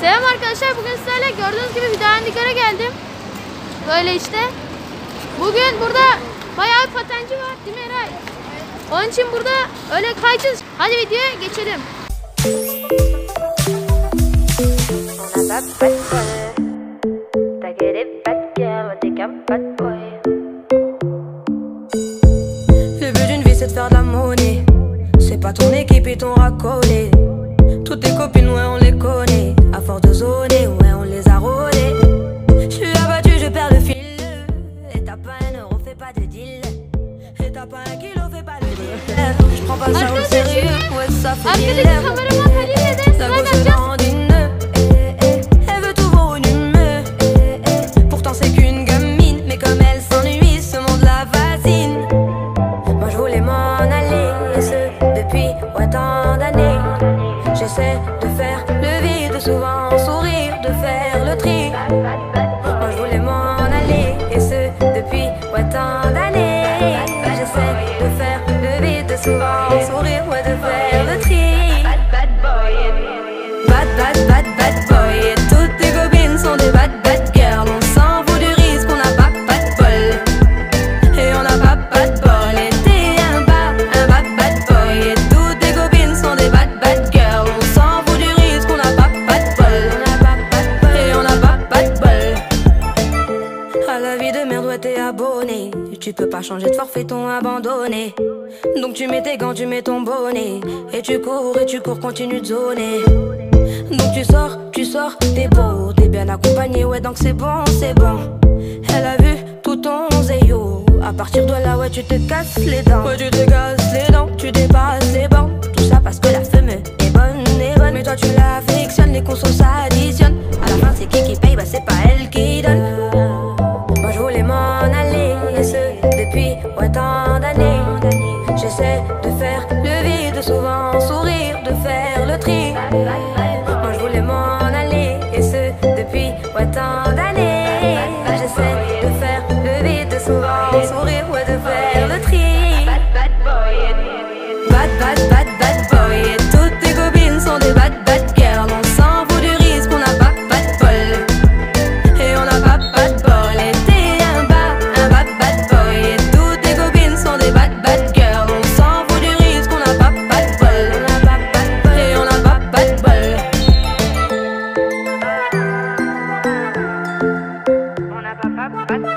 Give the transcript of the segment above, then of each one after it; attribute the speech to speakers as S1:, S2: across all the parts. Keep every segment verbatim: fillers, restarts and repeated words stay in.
S1: Selam arkadaşlar, bugün sizlerle gördüğünüz gibi Hüdavendigar'a geldim. Böyle işte. Bugün burada bayağı bir patenci var değil mi Eray? Onun için burada öyle kayacağız. Hadi videoya geçelim.
S2: Le but d'une vie c'est de faire de la monnaie. C'est pas ton équipe et ton racolé. Toutes tes copines, ouais, on les connaît. À force de zoner, ouais, on les a rôlées. J'suis abattu, je perds le fil. Et t'as pas un euro, fais pas de deal. Et t'as pas un kilo, fais pas de deal. J'prends pas ça au sérieux, ouais, ça fait mille lèvres. La gauche se dandine. Elle veut tout voir une humeur. Pourtant c'est qu'une gamine. Mais comme elle s'ennuie, ce monde la fascine. Moi je voulais m'en aller, et ce depuis ouais, tant d'années. J'essaie de faire le vide, souvent sourire, de faire le tri. Moi je voulais m'en aller, et ce depuis ouais, tant d'années. J'essaie de faire le vide, souvent sourire, ouais, de faire le tri. Bad bad bad bad boy, et toutes tes copines sont des bad bad girls. On s'en fout du risque, on n'a pas pas de bol. Et on n'a pas pas de bol, et t'es un bad, un bad bad boy. Et toutes tes copines sont des bad bad girls. On s'en fout du risque, on n'a pas pas de bol. On n'a pas pas de bol, et on n'a pas pas de bol. À la vie de merde, ouais, t'es abonné. Tu peux pas changer de forfait, ton abandonné. Donc tu mets tes gants, tu mets ton bonnet. Et tu cours, et tu cours, continue de zoner. Donc tu sors, tu sors, t'es beau, t'es bien accompagné, ouais, donc c'est bon, c'est bon. Elle a vu tout ton zéyo. À partir de là, ouais, tu te casses les dents. Ouais, tu te casses les dents, tu dépasses les bancs. Tout ça parce que la femme est bonne, est bonne. Mais toi tu l'affectionnes, les consos s'additionnent. À la fin c'est qui qui paye, bah c'est pas elle qui donne. Moi je voulais m'en aller, et ce depuis ouais, tant d'années. J'essaie de faire le vide, souvent sourire, de faire le tri. Moi je voulais m'en aller, et ce depuis ouais, tant d'années. J'essaie de faire le vide, souvent sourire, ouais, de faire le tri. Bad bad bad bad boy, et toutes tes copines sont des bad bad girls. On s'en fout du risque, on n'a pas pas de bol. Et on n'a pas pas de bol, et t'es un bad, un bad bad boy. Et toutes tes copines sont des bad bad girls. On s'en fout du risque, on n'a pas pas de bol. On n'a pas pas de bol, et on n'a pas pas de bol. On n'a pas pas pas de bol.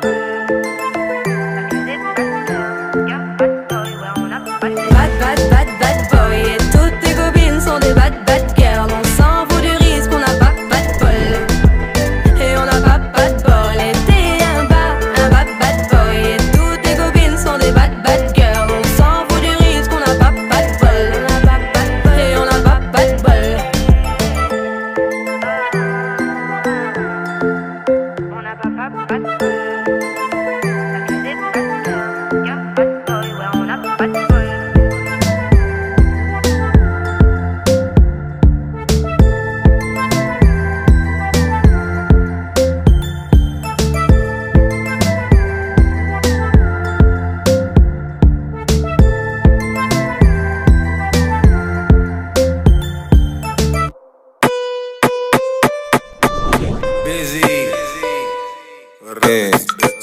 S2: Bad bad bad bad boy, et toutes tes copines sont des bad bad girls. On s'en fout du risque, on n'a pas pas de bol. Et on n'a pas pas de bol, et t'es un bad, un bad bad boy. Et toutes tes copines sont des bad bad girls. On s'en fout du risque, on n'a pas pas de bol. On n'a pas pas de bol, et on n'a pas pas de bol. On n'a pas pas pas de bol.
S3: Hey.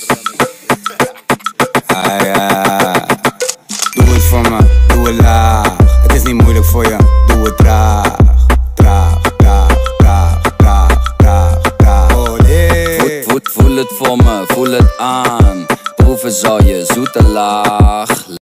S3: Ah, ja. Doe het voor me, doe het laag. Het is niet moeilijk voor je, doe het traag. Traag, traag, traag, traag, traag, traag. Oh nee.
S4: Voet, voet, voel het voor me, voel het aan. Proeven zal je zoete laag.